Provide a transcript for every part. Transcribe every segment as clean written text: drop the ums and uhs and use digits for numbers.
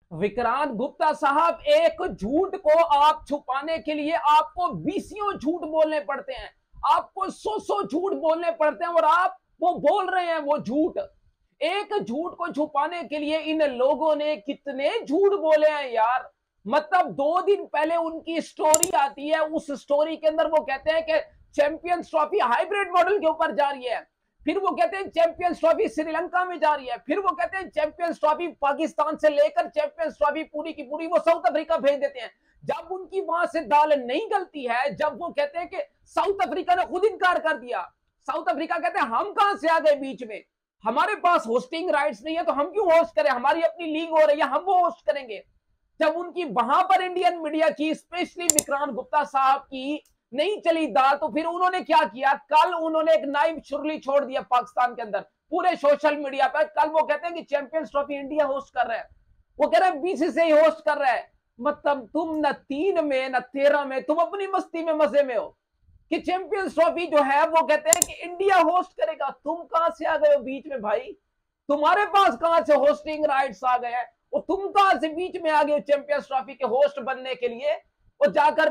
विक्रांत गुप्ता साहब, एक झूठ को आप छुपाने के लिए आपको बीसियों झूठ बोलने पड़ते हैं, आपको सौ झूठ बोलने पड़ते हैं, और आप वो बोल रहे हैं वो झूठ। एक झूठ को छुपाने के लिए इन लोगों ने कितने झूठ बोले हैं यार। मतलब 2 दिन पहले उनकी स्टोरी आती है, उस स्टोरी के अंदर वो कहते हैं कि चैंपियंस ट्रॉफी हाइब्रिड मॉडल के ऊपर जा रही है। फिर वो कहते हैं चैंपियंस ट्रॉफी श्रीलंका में जा रही है। फिर वो कहते हैं चैंपियंस ट्रॉफी पाकिस्तान से लेकर चैंपियंस ट्रॉफी पूरी की पूरी वो साउथ अफ्रीका भेज देते हैं। जब उनकी वहां से दाल नहीं गलती है, जब वो कहते हैं कि साउथ अफ्रीका ने खुद इनकार कर दिया, साउथ अफ्रीका कहते हैं हम कहां से आ गए बीच में, हमारे पास होस्टिंग राइट्स नहीं है तो हम क्यों होस्ट करें, हमारी अपनी लीग हो रही है, हम वो होस्ट करेंगे। जब उनकी वहां पर इंडियन मीडिया की, स्पेशली विक्रांत गुप्ता साहब की नहीं चली दाल, तो फिर उन्होंने क्या किया, कल उन्होंने एक नाइव सुरली छोड़ दिया पाकिस्तान के अंदर पूरे सोशल मीडिया पर। कल वो कहते हैं कि चैंपियंस ट्रॉफी इंडिया होस्ट कर रहा है, वो कह रहे हैं बीसीसीआई होस्ट कर रहा है। मतलब तुम न 3 में न 13 में, तुम अपनी मस्ती में मजे में हो कि चैंपियंस ट्रॉफी जो है वो कहते हैं कि इंडिया होस्ट करेगा। तुम कहां से आ गए हो बीच में भाई, तुम्हारे पास कहां से होस्टिंग राइट्स आ गए हैं, और तुम कहां से बीच में आ गए चैंपियंस ट्रॉफी के होस्ट बनने के लिए। और जाकर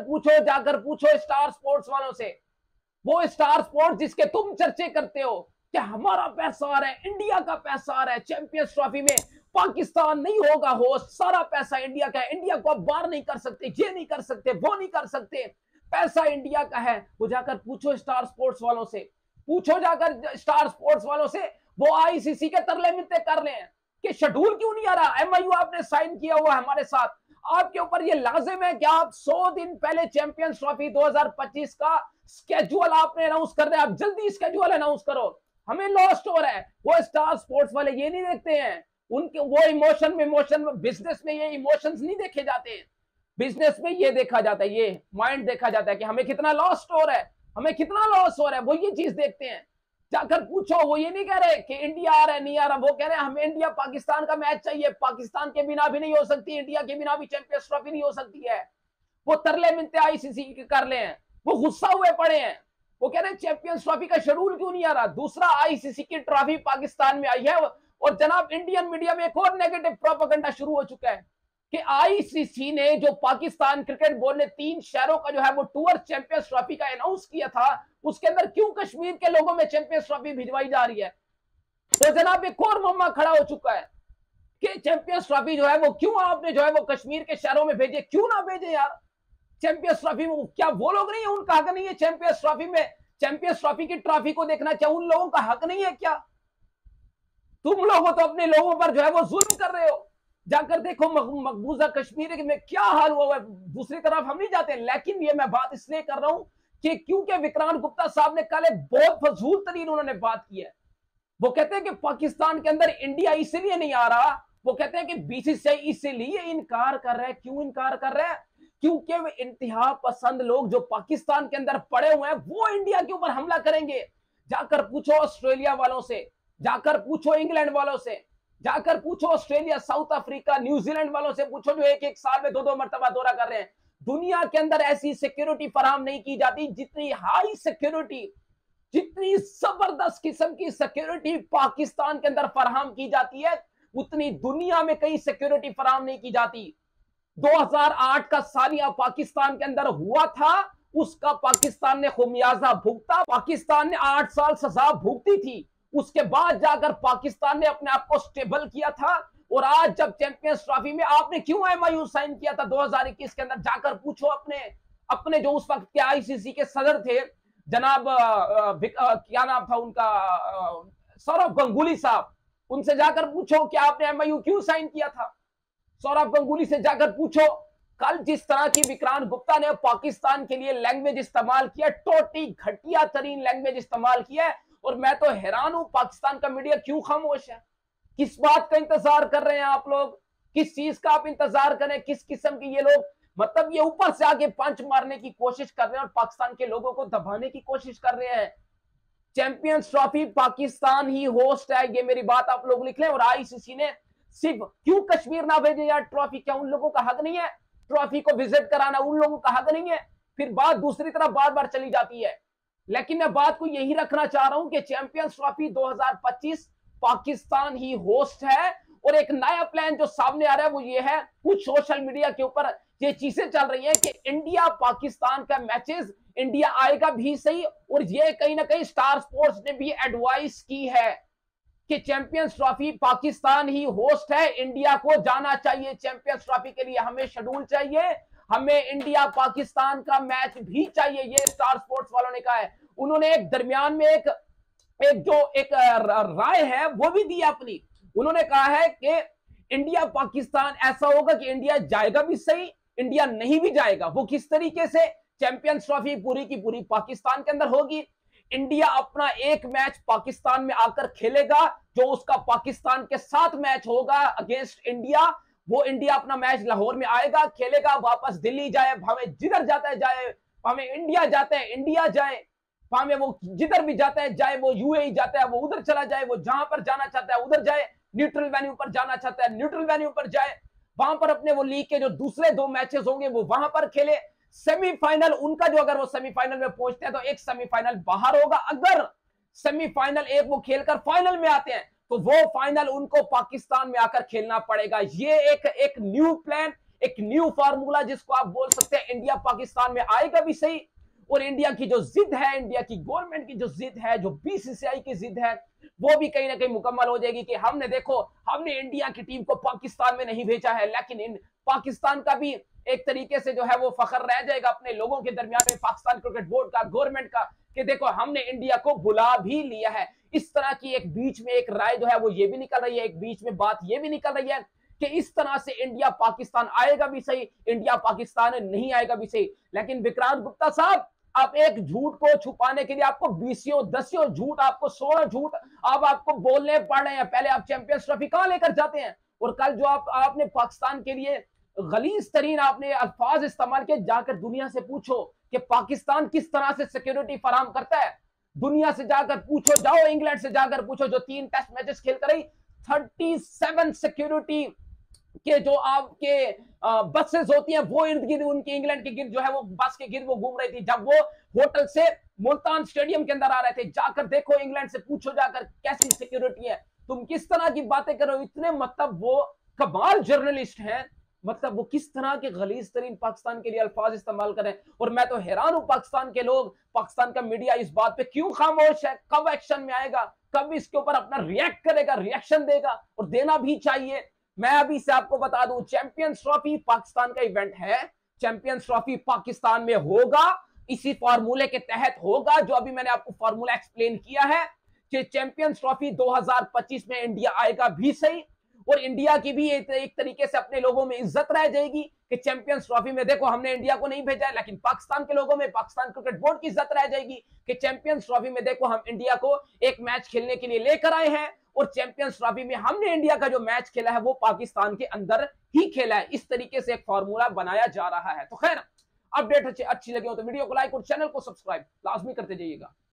पूछो स्टार स्पोर्ट्स वालों से, वो स्टार स्पोर्ट्स जिसके तुम चर्चे करते हो कि हमारा पैसा आ रहा है, इंडिया का पैसा आ रहा है चैंपियंस ट्रॉफी में, पाकिस्तान नहीं होगा होस्ट, सारा पैसा इंडिया का है, इंडिया को आप बाहर नहीं कर सकते, ये नहीं कर सकते, वो नहीं कर सकते, पैसा इंडिया का है। वो जाकर पूछो स्टार स्पोर्ट्स वालों से, पूछो जाकर स्टार स्पोर्ट्स वालों से, वो आईसीसी के तरले मिलते कर रहे हैं कि शेड्यूल क्यों नहीं आ रहा, एमआईयू आपने साइन किया हुआ हमारे साथ, आपके ऊपर ये लाजिम है कि आप 100 दिन पहले चैंपियंस ट्रॉफी 2025 का स्केड्यूल आपने अनाउंस कर रहे हैं, आप जल्दी स्केड्यूल अनाउंस करो, हमें लॉस्ट हो रहा है। वो स्टार स्पोर्ट्स वाले ये नहीं देखते हैं, उनके वो इमोशन में बिजनेस में ये इमोशंस नहीं देखे जाते हैं, बिजनेस में ये देखा जाता है, ये माइंड देखा जाता है कि हमें कितना लॉस्ट हो रहा है, हमें कितना लॉस हो रहा है, वो ये चीज देखते हैं। जाकर पूछो, वो ये नहीं कह रहे कि इंडिया आ रहा है नहीं आ रहा, वो कह रहे हैं हमें इंडिया पाकिस्तान का मैच चाहिए, पाकिस्तान के बिना भी नहीं हो सकती, इंडिया के बिना भी चैंपियंस ट्रॉफी नहीं हो सकती है। वो तरले मिलते आईसीसी कर ले हैं, वो गुस्सा हुए पड़े हैं, वो कह रहे हैं चैंपियंस ट्रॉफी का शेड्यूल क्यों नहीं आ रहा। दूसरा, आईसीसी की ट्रॉफी पाकिस्तान में आई है, और जनाब इंडियन मीडिया में एक और नेगेटिव प्रोपेगेंडा शुरू हो चुका है कि आईसीसी ने जो पाकिस्तान क्रिकेट बोर्ड ने 3 शहरों का जो है वो टूर चैंपियंस ट्रॉफी का अनाउंस किया था, उसके अंदर क्यों कश्मीर के लोगों में चैंपियंस ट्रॉफी भिजवाई जा रही है। तो जनाब एक और मुद्दा खड़ा हो चुका है कि चैंपियंस ट्रॉफी जो है वो क्यों आपने जो है वो कश्मीर के शहरों में भेजे, क्यों ना भेजे यार चैंपियंस ट्रॉफी में, क्या वो लोग नहीं है, उनका हक नहीं है चैंपियंस ट्रॉफी में, चैंपियंस ट्रॉफी की ट्रॉफी को देखना, क्या उन लोगों का हक नहीं है क्या। तुम लोग तो अपने लोगों पर जो है वो जुल्म कर रहे हो। जाकर देखो मकबूजा कश्मीर में क्या हाल हुआ है, दूसरी तरफ हम नहीं जाते। लेकिन ये मैं बात इसलिए कर रहा हूं कि क्योंकि विक्रांत गुप्ता साहब ने कल एक बहुत फजूल तरीन उन्होंने बात की है। वो कहते हैं कि पाकिस्तान के अंदर इंडिया इसलिए नहीं आ रहा, वो कहते हैं कि बीसीसीआई इसलिए इनकार कर रहा है। क्यों इनकार कर रहा है, क्योंकि वे इंतहा पसंद लोग जो पाकिस्तान के अंदर पड़े हुए हैं वो इंडिया के ऊपर हमला करेंगे। जाकर पूछो ऑस्ट्रेलिया वालों से, जाकर पूछो इंग्लैंड वालों से, जाकर पूछो ऑस्ट्रेलिया, साउथ अफ्रीका, न्यूजीलैंड वालों से पूछो जो एक एक साल में 2-2 मरतबा दौरा कर रहे हैं। दुनिया के अंदर ऐसी सिक्योरिटी फराहम नहीं की जाती, जितनी हाई सिक्योरिटी, जितनी जबरदस्त किस्म की सिक्योरिटी पाकिस्तान के अंदर फराहम की जाती है, उतनी दुनिया में कहीं सिक्योरिटी फराहम नहीं की जाती। 2008 का सानिया पाकिस्तान के अंदर हुआ था, उसका पाकिस्तान ने खुमियाजा भुगता, पाकिस्तान ने 8 साल सजा भुगती थी। उसके बाद जाकर पाकिस्तान ने अपने आप को स्टेबल किया था। और आज जब चैंपियंस ट्रॉफी में आपने क्यों एमआईयू साइन किया था 2021 के अंदर, जाकर पूछो अपने अपने जो उस वक्त के आईसीसी के सदर थे, जनाब क्या नाम था उनका, सौरभ गंगुली साहब, उनसे जाकर पूछो कि आपने एमआईयू क्यों साइन किया था। सौरभ गंगुली से जाकर पूछो। कल जिस तरह की विक्रांत गुप्ता ने पाकिस्तान के लिए लैंग्वेज इस्तेमाल किया, टोटी घटिया तरीन लैंग्वेज इस्तेमाल किया, और मैं तो हैरान हूं पाकिस्तान का मीडिया क्यों खामोश है। किस बात का इंतजार कर रहे हैं आप लोग, किस चीज का आप इंतजार करें, किस किस्म के ये लोग, मतलब ये ऊपर से आके पंच मारने की कोशिश कर रहे हैं और पाकिस्तान के लोगों को दबाने की कोशिश कर रहे हैं। चैंपियंस ट्रॉफी पाकिस्तान ही होस्ट है, ये मेरी बात आप लोग लिख लें। और आईसीसी ने सिर्फ क्यों कश्मीर ना भेजे यार ट्रॉफी, क्या उन लोगों का हक नहीं है ट्रॉफी को विजिट कराना, उन लोगों का हक नहीं है। फिर बात दूसरी तरफ बार बार चली जाती है। लेकिन मैं बात को यही रखना चाह रहा हूं कि चैंपियंस ट्रॉफी 2025 पाकिस्तान ही होस्ट है, और एक नया प्लान जो सामने आ रहा है वो ये है, कुछ सोशल मीडिया के ऊपर ये चीजें चल रही हैं कि इंडिया पाकिस्तान का मैचेस इंडिया आएगा भी सही, और ये कहीं ना कहीं स्टार स्पोर्ट्स ने भी एडवाइस की है कि चैंपियंस ट्रॉफी पाकिस्तान ही होस्ट है, इंडिया को जाना चाहिए चैंपियंस ट्रॉफी के लिए, हमें शेड्यूल चाहिए, हमें इंडिया पाकिस्तान का मैच भी चाहिए, ये स्टार स्पोर्ट्स वालों ने कहा है। उन्होंने एक दरमियान में एक राय है वो भी दी अपनी। उन्होंने कहा है कि इंडिया पाकिस्तान ऐसा होगा कि इंडिया जाएगा भी सही, इंडिया नहीं भी जाएगा। वो किस तरीके से? चैंपियंस ट्रॉफी पूरी की पूरी पाकिस्तान के अंदर होगी, इंडिया अपना एक मैच पाकिस्तान में आकर खेलेगा, जो उसका पाकिस्तान के साथ मैच होगा अगेंस्ट इंडिया, वो इंडिया अपना मैच लाहौर में आएगा, खेलेगा, वापस दिल्ली जाए, भावे जिधर जाता है जाए, भावे इंडिया जाते हैं इंडिया जाए, भावे वो जिधर भी जाता है जाए, वो यूएई जाता है वो उधर चला जाए, वो जहां पर जाना चाहता है उधर जाए, न्यूट्रल वेन्यू पर जाना चाहता है न्यूट्रल वेन्यू पर जाए, वहां पर अपने वो लीग के जो दूसरे 2 मैचेस होंगे वो वहां पर खेले। सेमीफाइनल उनका जो, अगर वो सेमीफाइनल में पहुंचते हैं तो एक सेमीफाइनल बाहर होगा, अगर सेमीफाइनल एक वो खेलकर फाइनल में आते हैं तो वो फाइनल उनको पाकिस्तान में आकर खेलना पड़ेगा। ये एक न्यू प्लान, एक न्यू फार्मूला जिसको आप बोल सकते हैं, इंडिया पाकिस्तान में आएगा भी सही, और इंडिया की जो जिद है, इंडिया की गवर्नमेंट की जो जिद है, जो बीसीसीआई की जिद है, वो भी कहीं ना कहीं मुकम्मल हो जाएगी कि हमने देखो, हमने इंडिया की टीम को पाकिस्तान में नहीं भेजा है, लेकिन पाकिस्तान का भी एक तरीके से जो है वो फख्र रह जाएगा अपने लोगों के दरमियान में, पाकिस्तान क्रिकेट बोर्ड का, गवर्नमेंट का, कि देखो हमने इंडिया को बुला भी लिया है। इस तरह की एक बीच में एक राय जो है वो ये भी निकल रही है, एक बीच में बात ये भी निकल रही है कि इस तरह से इंडिया पाकिस्तान आएगा भी सही, इंडिया पाकिस्तान नहीं आएगा भी सही। लेकिन विक्रांत गुप्ता साहब, आप एक झूठ को छुपाने के लिए आपको 20 झूठ, आपको 16 झूठ आपको बोलने पड़ रहे हैं। पहले आप चैंपियंस ट्रॉफी कहां लेकर जाते हैं, और कल जो आपने पाकिस्तान के लिए गलीज तरीन आपने अल्फाज इस्तेमाल किए, जाकर दुनिया से पूछो कि पाकिस्तान किस तरह से सिक्योरिटी फराहम करता है, दुनिया से जाकर पूछो, जाओ इंग्लैंड से जाकर पूछो जो 3 टेस्ट मैचेस खेलकर रही, 37 सिक्योरिटी के जो आपके बसेस होती हैं वो इर्द गिर्द, उनकी इंग्लैंड के गिर्द जो है वो बस के गिर्द वो घूम रही थी, जब वो होटल से मुल्तान स्टेडियम के अंदर आ रहे थे। जाकर देखो, इंग्लैंड से पूछो जाकर कैसी सिक्योरिटी है, तुम किस तरह की बातें कर रहे हो, इतने मतलब वो कमाल जर्नलिस्ट हैं, मतलब वो किस तरह के गलीज तरीन पाकिस्तान के लिए अल्फाज इस्तेमाल करें। और मैं तो हैरान हूं, पाकिस्तान के लोग, पाकिस्तान का मीडिया इस बात पे क्यों खामोश है, कब एक्शन में आएगा, कब इसके ऊपर अपना रिएक्ट करेगा, रिएक्शन देगा, और देना भी चाहिए। मैं अभी से आपको बता दूं, चैंपियंस ट्रॉफी पाकिस्तान का इवेंट है, चैंपियंस ट्रॉफी पाकिस्तान में होगा, इसी फार्मूले के तहत होगा जो अभी मैंने आपको फार्मूला एक्सप्लेन किया है कि चैंपियंस ट्रॉफी 2025 में इंडिया आएगा भी सही, और इंडिया की भी एक तरीके से अपने लोगों में इज्जत रह जाएगी कि चैंपियंस ट्रॉफी में देखो हमने इंडिया को नहीं भेजा है, लेकिन पाकिस्तान के लोगों में, पाकिस्तान क्रिकेट बोर्ड की इज्जत रह जाएगी कि चैंपियंस ट्रॉफी में देखो हम इंडिया को एक मैच खेलने के लिए लेकर आए हैं, और चैंपियंस ट्रॉफी में हमने इंडिया का जो मैच खेला है वो पाकिस्तान के अंदर ही खेला है। इस तरीके से एक फार्मूला बनाया जा रहा है। तो खैर, अपडेट अच्छी लगी हो तो वीडियो को लाइक और चैनल को सब्सक्राइब लाजमी करते जाइएगा।